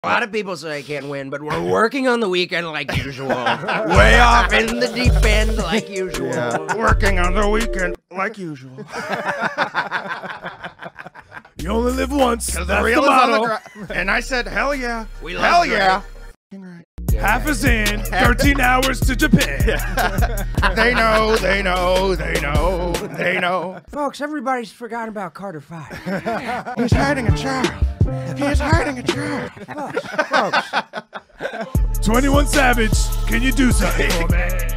A lot of people say I can't win, but we're working on the weekend like usual. Way off in the deep end like usual. Yeah. Working on the weekend like usual. You only live once. That's the real motto. And I said, hell yeah. We love hell Drake. yeah. Half is in, 13 hours to Japan. They know, they know, they know, they know. Folks, everybody's forgotten about Carter 5. He's hiding a child. He's hiding a child. Folks. 21 Savage, can you do something for me?